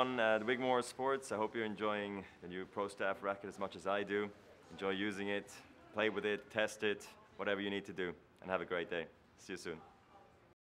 everyone at Wigmore Sports. I hope you're enjoying the new Pro Staff racket as much as I do. Enjoy using it, play with it, test it, whatever you need to do, and have a great day. See you soon.